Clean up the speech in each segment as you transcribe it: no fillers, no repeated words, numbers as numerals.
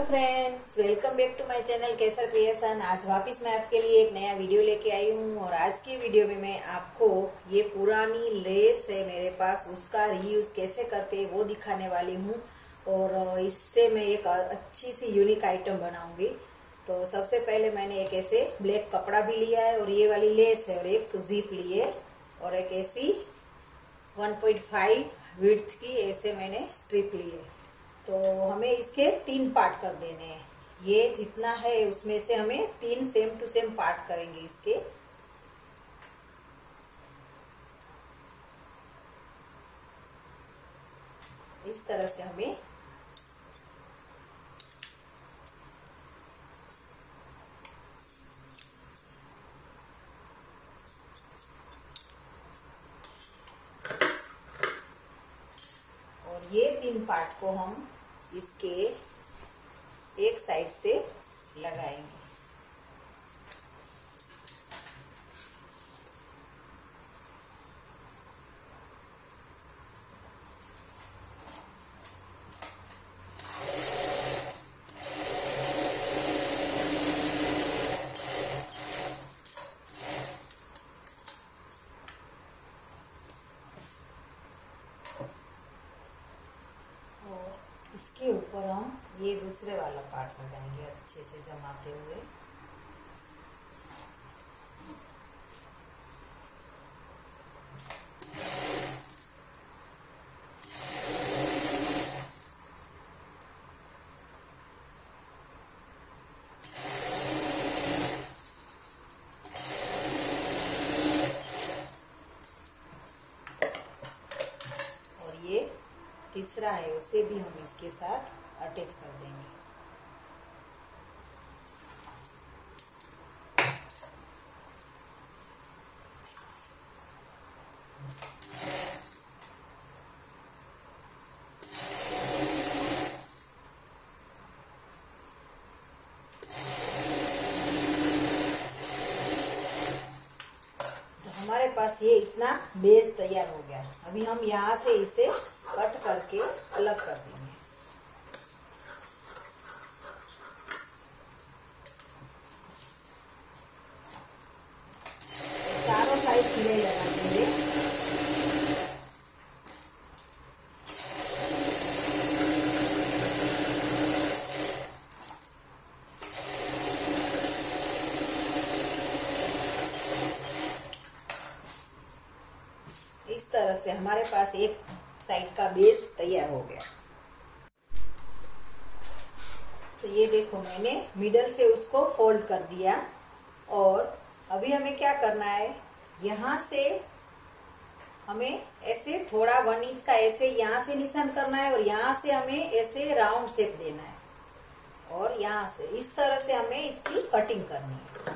Friends, welcome back to my channel Kesar creation. आज वापस मैं आपके लिए एक नया वीडियो लेके आई हूँ और आज की वीडियो में मैं आपको ये पुरानी लेस है मेरे पास, उसका रीयूज कैसे करते हैं वो दिखाने वाली हूँ। और इससे मैं एक अच्छी सी यूनिक आइटम बनाऊंगी। तो सबसे पहले मैंने एक ऐसे ब्लैक कपड़ा भी लिया है और ये वाली लेस है और एक जीप ली है और एक ऐसी 1.5 विड्थ की ऐसे मैंने स्ट्रिप ली है। तो हमें इसके 3 पार्ट कर देने हैं। ये जितना है उसमें से हमें 3 सेम टू सेम पार्ट करेंगे इसके। इस तरह से हमें और ये 3 पार्ट को हम इसके एक साइड से लगाएंगे। इसके ऊपर हम ये दूसरे वाला पार्ट लगाएंगे अच्छे से जमाते हुए। और ये तीसरा है, उसे भी हम इसके साथ अटैच कर देंगे। तो हमारे पास ये इतना बेस तैयार हो गया। अभी हम यहाँ से इसे कट करके अलग कर देंगे। चारों साइड सिलाई लगा देंगे। इस तरह से हमारे पास एक साइड का बेस तैयार हो गया। तो ये देखो, मैंने मिडल से उसको फोल्ड कर दिया और अभी हमें क्या करना है, यहाँ से हमें ऐसे थोड़ा 1 इंच का ऐसे यहाँ से निशान करना है और यहाँ से हमें ऐसे राउंड शेप देना है और यहाँ से इस तरह से हमें इसकी कटिंग करनी है।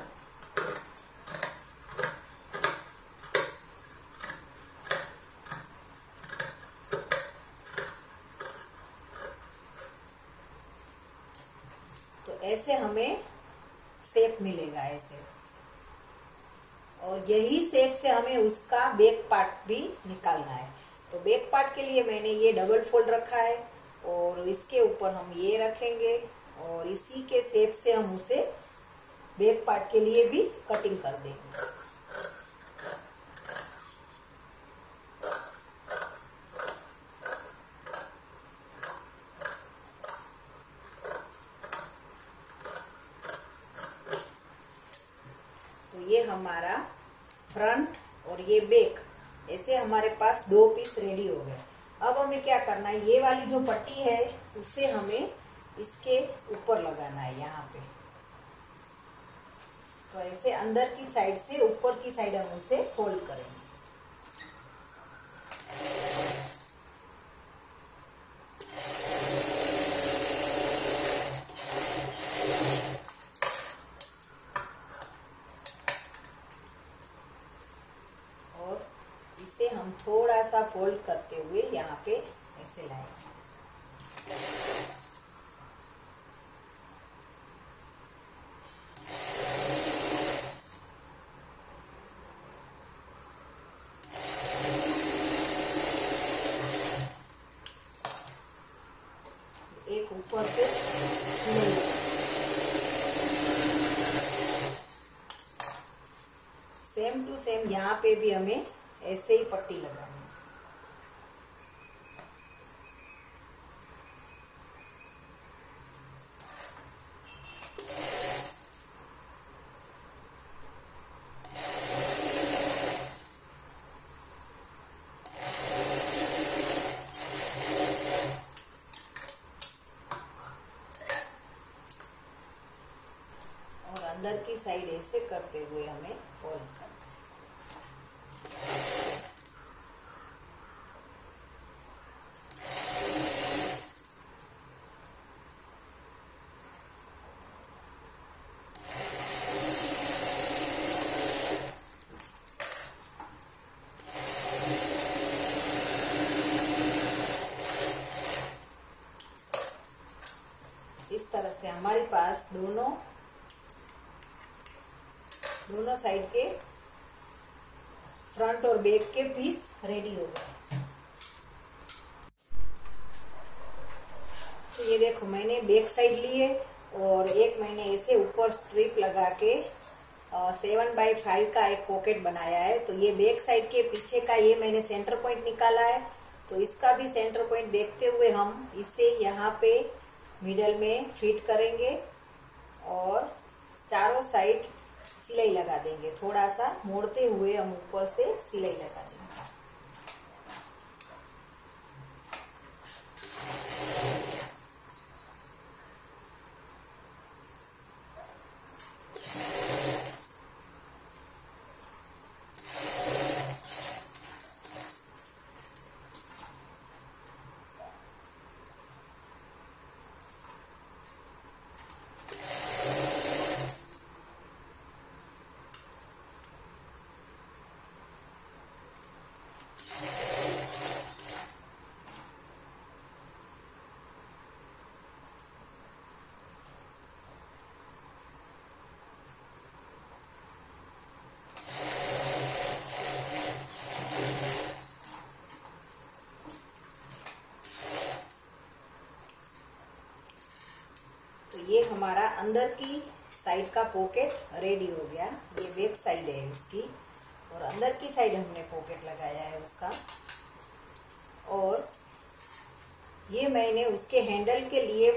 तो ऐसे हमें शेप मिलेगा ऐसे, और यही शेप से हमें उसका बैक पार्ट भी निकालना है। तो बैक पार्ट के लिए मैंने ये डबल फोल्ड रखा है और इसके ऊपर हम ये रखेंगे और इसी के शेप से हम उसे बैक पार्ट के लिए भी कटिंग कर देंगे। तो ये हमारा फ्रंट और ये बैक, ऐसे हमारे पास 2 पीस रेडी हो गए। अब हमें क्या करना है, ये वाली जो पट्टी है उसे हमें इसके ऊपर लगाना है यहाँ पे। तो ऐसे अंदर की साइड से ऊपर की साइड हम उसे फोल्ड करेंगे। इसे हम थोड़ा सा फोल्ड करते हुए यहाँ पे ऐसे लाएंगे। एक ऊपर से सिलाई सेम टू सेम यहाँ पे भी हमें ऐसे ही पट्टी लगानी है। अंदर की साइड ऐसे करते हुए हमें फोल्ड करना है। इस तरह से हमारे पास दोनों साइड के फ्रंट और बैक के पीस रेडी हो गए। तो ये देखो मैंने बैक साइड लिए और एक मैंने ऐसे ऊपर स्ट्रिप लगा के 7x5 का एक पॉकेट बनाया है। तो ये बैक साइड के पीछे का ये मैंने सेंटर पॉइंट निकाला है। तो इसका भी सेंटर पॉइंट देखते हुए हम इसे यहाँ पे मिडल में फिट करेंगे और चारों साइड सिलाई लगा देंगे। थोड़ा सा मोड़ते हुए हम ऊपर से सिलाई लगा देंगे। ये हमारा अंदर की साइड का पॉकेट रेडी हो गया। ये बैक साइड है उसकी और अंदर की साइड हमने पॉकेट लगाया है उसका। और ये मैंने उसके हैंडल के लिए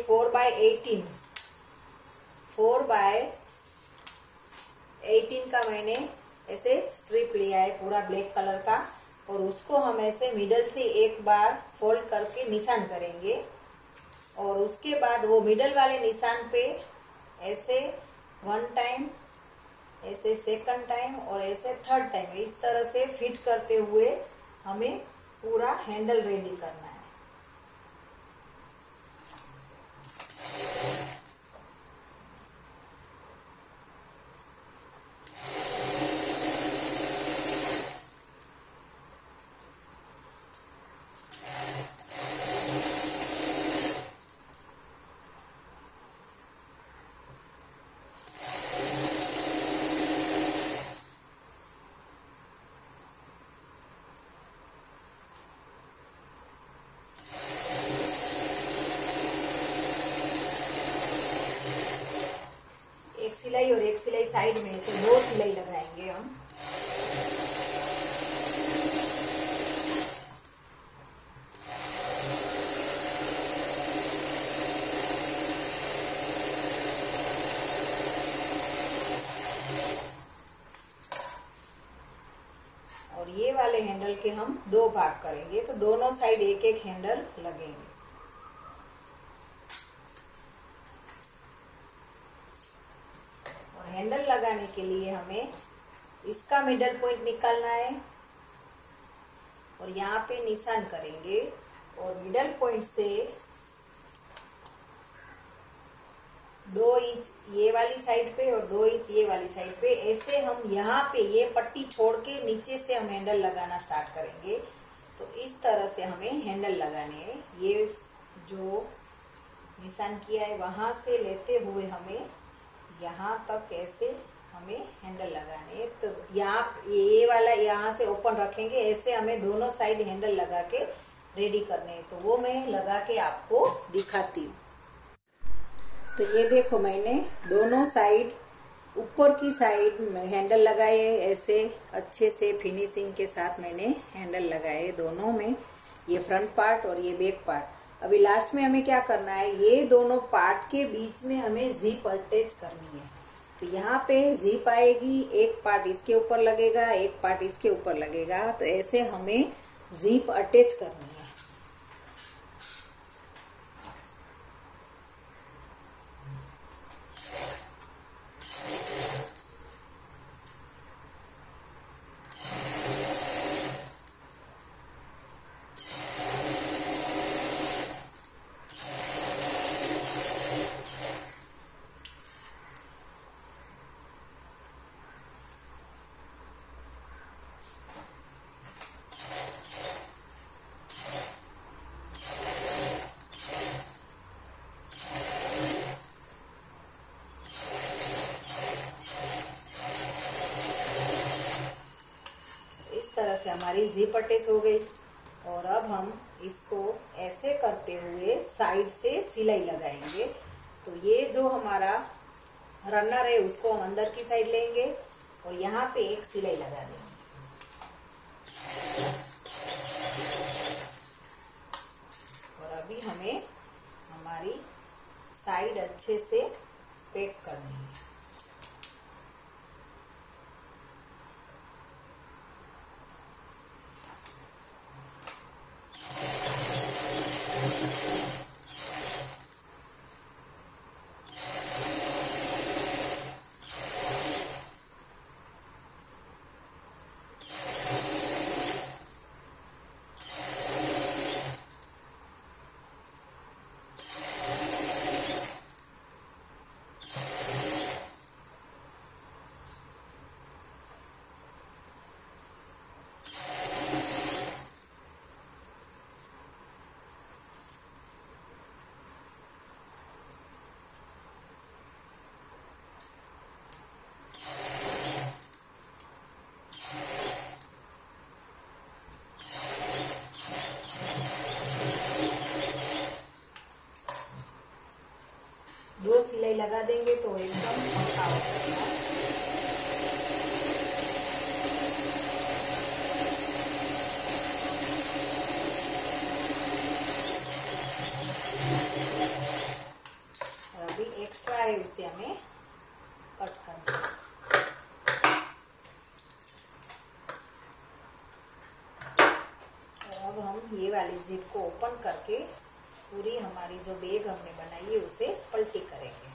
4x18 का मैंने ऐसे स्ट्रिप लिया है पूरा ब्लैक कलर का। और उसको हम ऐसे मिडल से एक बार फोल्ड करके निशान करेंगे और उसके बाद वो मिडल वाले निशान पे ऐसे 1 टाइम, ऐसे 2nd टाइम और ऐसे 3rd टाइम इस तरह से फिट करते हुए हमें पूरा हैंडल रेडी करना है। सिलाई और एक सिलाई साइड में से 2 सिलाई लगाएंगे हम। और ये वाले हैंडल के हम 2 भाग करेंगे तो दोनों साइड एक एक हैंडल लगेंगे। हैंडल लगाने के लिए हमें इसका मिडल पॉइंट निकालना है और यहाँ पे निशान करेंगे और मिडल पॉइंट से 2 इंच ये वाली साइड पे और 2 इंच ये वाली साइड पे ऐसे हम यहाँ पे ये पट्टी छोड़ के नीचे से हम हैंडल लगाना स्टार्ट करेंगे। तो इस तरह से हमें हैंडल लगाने हैं। ये जो निशान किया है वहां से लेते हुए हमें यहाँ तक ऐसे हमें हैंडल लगाने हैं। तो ये वाला यहाँ से ओपन रखेंगे, ऐसे हमें दोनों साइड हैंडल लगा के रेडी करने हैं। तो वो मैं लगा के आपको दिखाती हूँ। तो ये देखो मैंने दोनों साइड ऊपर की साइड हैंडल लगाए, ऐसे अच्छे से फिनिशिंग के साथ मैंने हैंडल लगाए दोनों में, ये फ्रंट पार्ट और ये बैक पार्ट। अभी लास्ट में हमें क्या करना है, ये दोनों पार्ट के बीच में हमें जिप अटैच करनी है। तो यहाँ पे जिप आएगी, एक पार्ट इसके ऊपर लगेगा, एक पार्ट इसके ऊपर लगेगा, तो ऐसे हमें जिप अटैच करनी है। इस तरह से हमारी जिप अटैच हो गई। और अब हम इसको ऐसे करते हुए साइड से सिलाई लगाएंगे। तो ये जो हमारा रनर है उसको हम अंदर की साइड लेंगे और यहाँ पे एक सिलाई लगा देंगे। और अभी हमें हमारी साइड अच्छे से पैक करनी है। दो सिलाई लगा देंगे तो एकदम पक्का हो जाएगा। और अभी एक्स्ट्रा है उसे हमें कट करना है। और अब हम ये वाली जिप को ओपन करके पूरी हमारी जो बैग हमने बनाई है उसे पलटी करेंगे।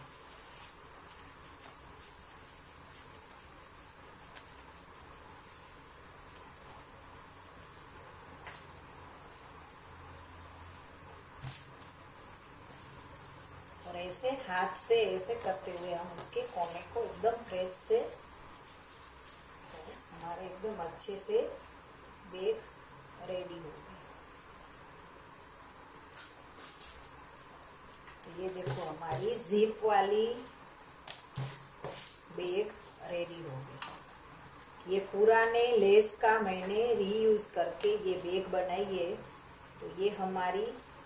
और ऐसे हाथ से ऐसे करते हुए हम उसके कोने को एकदम प्रेस से, तो हमारे एकदम अच्छे से बैग रेडी हो गई। ये देखो हमारी जिप वाली बैग रेडी हो गई। ये पुराने लेस का मैंने रीयूज करके ये बैग बनाई है। तो ये हमारी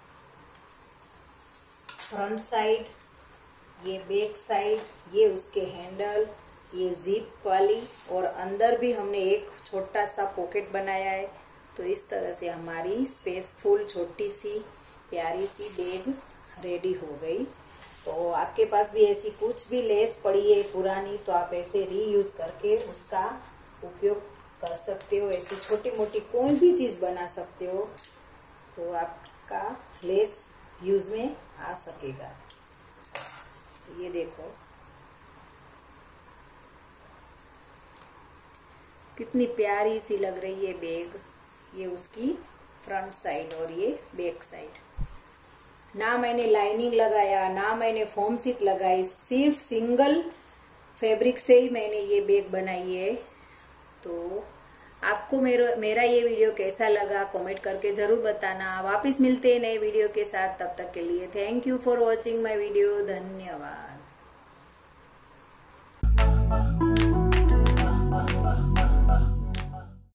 फ्रंट साइड, ये बैक साइड, ये उसके हैंडल, ये जिप वाली, और अंदर भी हमने एक छोटा सा पॉकेट बनाया है। तो इस तरह से हमारी स्पेसफुल छोटी सी प्यारी सी बैग रेडी हो गई। तो आपके पास भी ऐसी कुछ भी लेस पड़ी है पुरानी, तो आप ऐसे रीयूज करके उसका उपयोग कर सकते हो। ऐसी छोटी मोटी कोई भी चीज़ बना सकते हो, तो आपका लेस यूज में आ सकेगा। तो ये देखो कितनी प्यारी सी लग रही है बैग। ये उसकी फ्रंट साइड और ये बैक साइड। ना मैंने लाइनिंग लगाया, ना मैंने फोम सीट लगाई, सिर्फ सिंगल फैब्रिक से ही मैंने ये बैग बनाई है। तो आपको मेरा ये वीडियो कैसा लगा कमेंट करके जरूर बताना। वापस मिलते हैं नए वीडियो के साथ, तब तक के लिए thank you for watching my video. धन्यवाद।